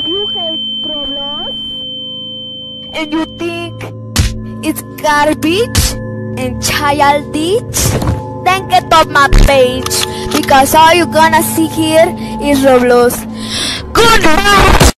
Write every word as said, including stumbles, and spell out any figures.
If you hate Roblox and you think it's garbage and childish, then get off my page, because all you're gonna see here is Roblox. Goodbye!